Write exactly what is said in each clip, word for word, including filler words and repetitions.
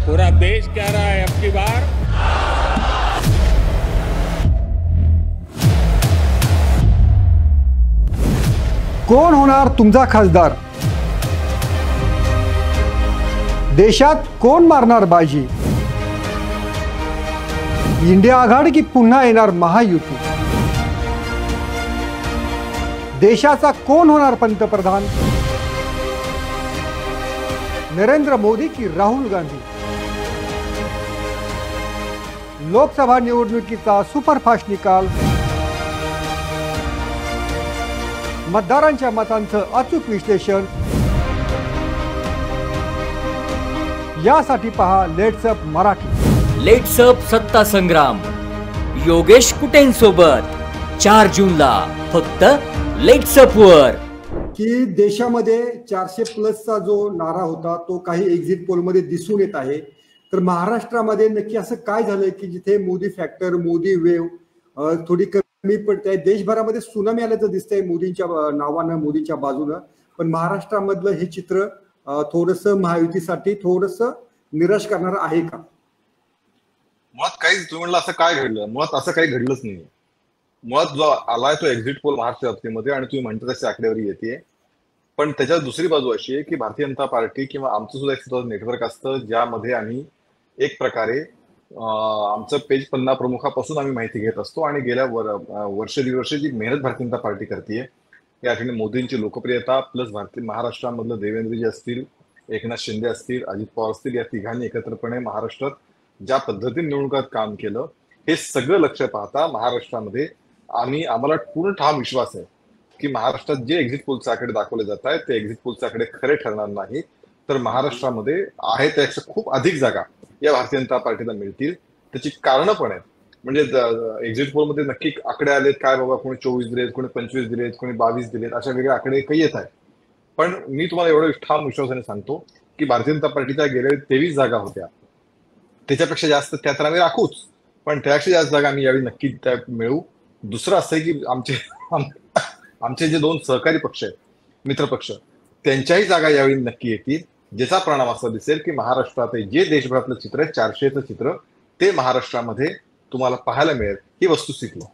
पूरा देश कह रहा है अब की बार कोण होणार तुमचा खासदार? देशात कोण मारणार बाजी? इंडिया आघाडी की पुन्हा येणार महायुती? देशाचा कोण होणार पंतप्रधान? नरेंद्र मोदी की राहुल गांधी? लोकसभा निवडणुकीचा सुपरफास्ट निकाल, मतदारांच्या मतांचं अचूक विश्लेषण यासाठी पहा let's up Marathi. Let's up सत्ता संग्राम योगेश कुटेंसोबत चार जूनला फक्त लेट्स अप वर. की देशामध्ये चारशे प्लसचा जो नारा होता तो काही एक्झिट पोलमध्ये दिसून येत आहे. तर महाराष्ट्रामध्ये नक्की असं काय झालंय की जिथे मोदी फॅक्टर, मोदी वेव्ह थोडी कमी पडते? देशभरामध्ये सुनामी आल्याचं दिसतंय मोदींच्या नावानं, मोदींच्या बाजूनं. पण महाराष्ट्रामधलं हे चित्र थोडंसं महायुतीसाठी थोडंसं निराश करणार आहे का? मुळात काही तुम्ही म्हणलं असं काय घडलं, मुळात असं काही घडलंच नाही. मुळात जो आलाय तो एक्झिट पोल महाराष्ट्र बाबतीमध्ये आणि तुम्ही म्हणता तशी आकडेवारी येते. पण त्याच्यात दुसरी बाजू अशी आहे की भारतीय जनता पार्टी किंवा आमचं सुद्धा एक नेटवर्क असतं ज्यामध्ये आम्ही एक प्रकारे आमचं पेज पन्ना प्रमुखापासून आम्ही माहिती घेत असतो आणि गेल्या वर वर्ष दीड वर्ष जी मेहनत भारतीय जनता पार्टी करते या ठिकाणी मोदींची लोकप्रियता प्लस भारतीय महाराष्ट्रामधलं देवेंद्रजी असतील, एकनाथ शिंदे असतील, अजित पवार असतील, या तिघांनी एकत्रपणे महाराष्ट्रात ज्या पद्धतीने निवडणुकात काम केलं हे सगळं लक्ष पाहता महाराष्ट्रामध्ये आम्ही आम्हाला पूर्ण ठाम विश्वास आहे की महाराष्ट्रात जे एक्झिट पोलचे आकडे दाखवले जात आहेत ते एक्झिट पोलचे आकडे खरे ठरणार नाही. तर महाराष्ट्रामध्ये आहे त्यापेक्षा खूप अधिक जागा या भारतीय जनता पार्टीला मिळतील. त्याची कारणं पण आहेत. म्हणजे एक्झिट पोलमध्ये नक्की आकडे आलेत काय बाबा, कोणी चोवीस दिलेत, कोणी पंचवीस दिलेत, कोणी बावीस दिलेत, अशा वेगळे आकडे काही येत आहेत. पण मी तुम्हाला एवढं ठाम विश्वासाने सांगतो की भारतीय जनता पार्टीच्या गेल्या तेवीस जागा होत्या त्याच्यापेक्षा जास्त त्या तर आम्ही राखूच, पण त्यापेक्षा जास्त जागा आम्ही यावेळी नक्की त्या मिळवू. दुसरं असं आहे की आमचे आमचे जे दोन सहकारी पक्ष आहेत, मित्र पक्ष, त्यांच्याही जागा यावेळी नक्की येतील. ज्याचा परिणाम असा दिसेल की महाराष्ट्रात जे देशभरातलं चित्र आहे चारशेचं चित्र ते महाराष्ट्रामध्ये तुम्हाला पाहायला मिळेल ही वस्तुस्थिती.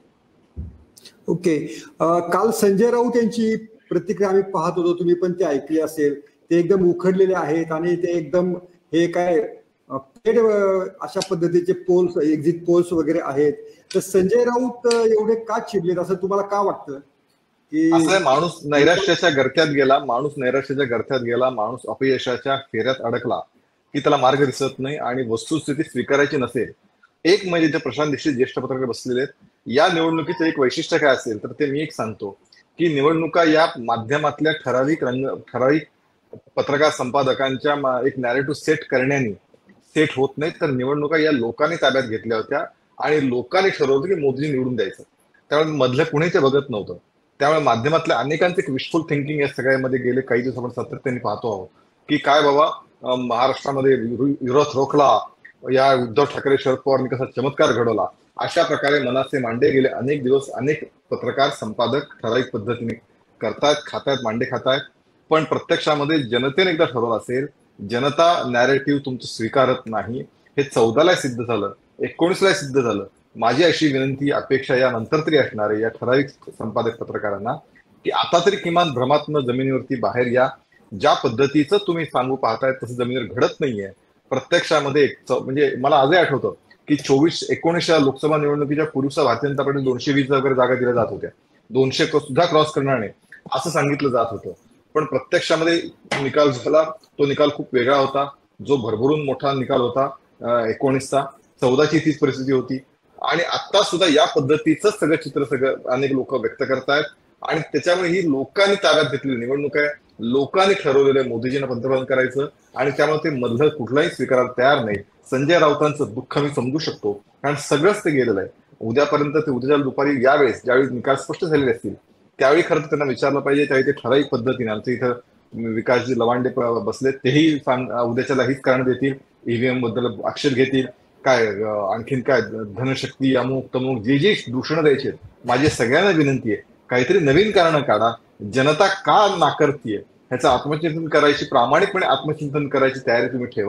ओके. काल संजय राऊत यांची प्रतिक्रिया आम्ही पाहत होतो, तुम्ही पण ते ऐकली असेल. ते एकदम उखडलेले आहेत आणि ते एकदम हे काय पेड अशा पद्धतीचे पोल्स, एक्झिट पोल्स वगैरे आहेत. तर संजय राऊत एवढे का चिडलेत असं तुम्हाला का वाटतं? की असं माणूस नैराश्याच्या गर्त्यात गेला, माणूस नैराश्याच्या गर्त्यात गेला, माणूस अपयशाच्या फेऱ्यात अडकला की त्याला मार्ग दिसत नाही आणि वस्तुस्थिती स्वीकारायची नसेल. एक म्हणजे जे प्रशांत दीक्षित ज्येष्ठ पत्रकार बसलेले आहेत, या निवडणुकीचं एक वैशिष्ट्य काय असेल तर ते मी एक सांगतो की निवडणुका या माध्यमातल्या ठराविक रंग ठराविक पत्रकार संपादकांच्या एक नॅरेटिव्ह सेट करण्याने सेट होत नाहीत. तर निवडणुका या लोकांनी ताब्यात घेतल्या होत्या आणि लोकांनी ठरवलं की मोदीजी निवडून द्यायचं. त्यामुळे मधल्या कुणी ते बघत नव्हतं. त्यामुळे माध्यमातल्या अनेकांचे एक विशफुल थिंकिंग या सगळ्यामध्ये गेले काही दिवस आपण सातत्याने पाहतो आहोत की काय बाबा महाराष्ट्रामध्ये विरोध रोखला, या उद्धव ठाकरे शरद पवारांनी कसा चमत्कार घडवला, अशा प्रकारे मनाचे मांडे गेले अनेक दिवस अनेक पत्रकार संपादक ठराविक पद्धतीने करतायत, खातायत, मांडे खातायत. पण प्रत्यक्षामध्ये जनतेने एकदा ठरवलं असेल, जनता नॅरेटिव्ह तुमचं स्वीकारत नाही. हे चौदाला सिद्ध झालं, एकोणीसला सिद्ध झालं. माझी अशी विनंती अपेक्षा यानंतर तरी असणार आहे या ठराविक संपादक पत्रकारांना की आता तरी किमान भ्रमातनं जमिनीवरती बाहेर या. ज्या पद्धतीचं तुम्ही सांगू पाहताय तसं जमिनीवर घडत नाहीये. प्रत्यक्षामध्ये म्हणजे मला आजही आठवतं की चोवीस एकोणीसच्या लोकसभा निवडणुकीच्या पूर्वीचा भारतीय जनता पार्टी दोनशे वीस वगैरे जागा दिल्या जात होत्या, दोनशे सुद्धा क्रॉस करणार नाही असं सांगितलं जात होतं. पण प्रत्यक्षामध्ये निकाल झाला तो निकाल खूप वेगळा होता. जो भरभरून मोठा निकाल होता एकोणीसचा, चौदाची तीच परिस्थिती होती. आणि आता सुद्धा या पद्धतीचं सगळं चित्र सगळं अनेक लोक व्यक्त करतायत आणि त्याच्यामुळे ही लोकांनी ताब्यात घेतलेली निवडणूक आहे. लोकांनी ठरवलेलं आहे मोदीजींना पंतप्रधान करायचं आणि त्यामुळे ते मधलं कुठलाही स्वीकारायला तयार नाही. संजय राऊतांचं दुःख मी समजू शकतो कारण सगळंच ते गेलेलं आहे. उद्यापर्यंत ते उद्याच्या दुपारी यावेळेस ज्यावेळी निकाल स्पष्ट झालेले असतील त्यावेळी खरं तर त्यांना विचारलं पाहिजे. त्यावेळी ते ठराविक पद्धतीने आमच्या इथं विकासजी लवांडे बसले तेही सांग उद्याच्याला हीच कारण देतील, ईव्हीएम बद्दल आक्षेप घेतील, काय आणखीन काय धनशक्ती अमुक तमुक जे जे दूषण द्यायचे. माझी सगळ्यांना विनंती आहे काहीतरी नवीन कारण काढा. जनता का नाकारतीये ह्याचं आत्मचिंतन करायची, प्रामाणिकपणे आत्मचिंतन करायची तयारी तुम्ही ठेवा.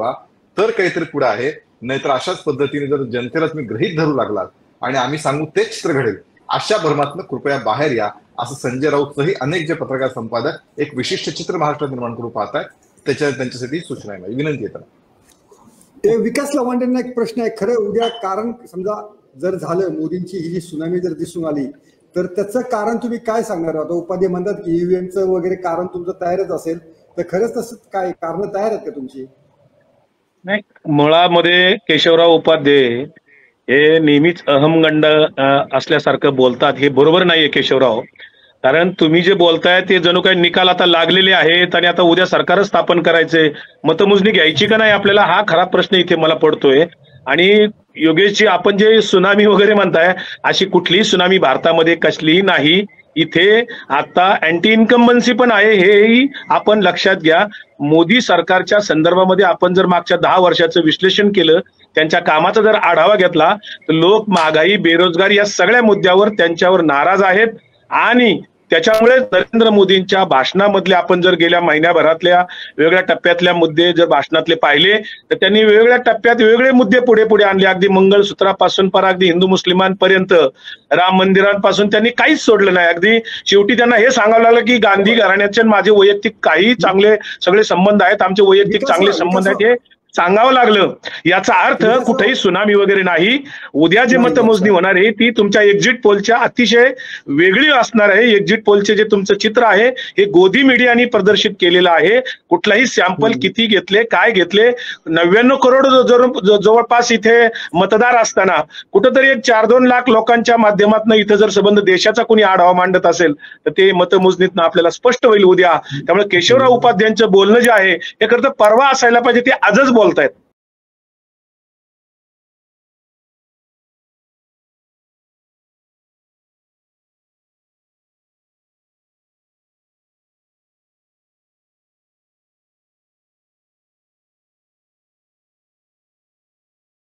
तर काहीतरी पुढे आहे, नाहीतर अशाच पद्धतीने जर जनतेला तुम्ही गृहीत धरू लागलात आणि आम्ही सांगू तेच चित्र घडेल, अशा भ्रमातनं कृपया बाहेर या, असं संजय राऊतसही अनेक जे पत्रकार संपादक एक विशिष्ट चित्र महाराष्ट्रात निर्माण करू पाहतात, त्याच्या त्यांच्यासाठी सूचना आहे, विनंती आहे. विकास लवांडेंना एक प्रश्न आहे. खरं उद्या कारण समजा जर झालं, मोदींची ही जी सुनामी जर दिसून आली, तर त्याचं कारण तुम्ही काय सांगणार? आता उपाध्ये म्हणतात की ईव्हीएमचं वगैरे कारण तुमचं तयारच असेल, तर खरंच तसं काय कारण तयार आहेत का तुमची? नाही, मुळामध्ये केशवराव उपाध्ये हे नेहमीच अहमगंड असल्यासारखं बोलतात. हे बरोबर नाहीये केशवराव, कारण तुम्ही जे बोलताय ते जणू काही निकाल आता लागलेले आहेत आणि आता उद्या सरकारच स्थापन करायचंय, मतमोजणी घ्यायची का नाही आपल्याला, हा खरा प्रश्न इथे मला पडतोय. आणि योगेशजी, आपण जे सुनामी वगैरे म्हणताय, अशी कुठलीही सुनामी भारतामध्ये कसलीही नाही. इथे आता अँटी इन्कम्बन्सी पण आहे, हेही आपण लक्षात घ्या. मोदी सरकारच्या संदर्भामध्ये आपण जर मागच्या दहा वर्षाचं विश्लेषण केलं, त्यांच्या कामाचा जर आढावा घेतला, तर लोक, महागाई, बेरोजगारी या सगळ्या मुद्द्यावर त्यांच्यावर नाराज आहेत. आणि त्याच्यामुळे नरेंद्र मोदींच्या भाषणामधले आपण जर गेल्या महिन्याभरातल्या वेगळ्या टप्प्यातल्या मुद्दे जर भाषणातले पाहिले, तर त्यांनी वेगवेगळ्या टप्प्यात वेगळे मुद्दे पुढे पुढे आणले. अगदी मंगळसूत्रापासून पर अगदी हिंदू मुस्लिमांपर्यंत, राम मंदिरांपासून त्यांनी काहीच सोडलं नाही. अगदी शेवटी त्यांना हे सांगावं लागलं की गांधी घराण्याचे माझे वैयक्तिक काही चांगले सगळे संबंध आहेत, आमचे वैयक्तिक चांगले संबंध आहेत, हे सांगावं लागलं. याचा अर्थ कुठेही सुनामी वगैरे नाही. उद्या जे मतमोजणी होणार आहे ती तुमच्या एक्झिट पोलच्या अतिशय वेगळी असणार आहे. एक्झिट पोलचे जे तुमचं चित्र आहे हे गोदी मीडियाने प्रदर्शित केलेलं आहे. कुठलाही सॅम्पल किती घेतले, काय घेतले, नव्याण्णव करोड जवळपास इथे मतदार असताना कुठंतरी एक चार दोन लाख लोकांच्या माध्यमातून इथं जर संबंध देशाचा कोणी आढावा मांडत असेल तर ते मतमोजणीतनं आपल्याला स्पष्ट होईल उद्या. त्यामुळे केशवराव उपाध्यायांचं बोलणं जे आहे हे खरं तर परवा असायला पाहिजे, ते आजच बोलतायत.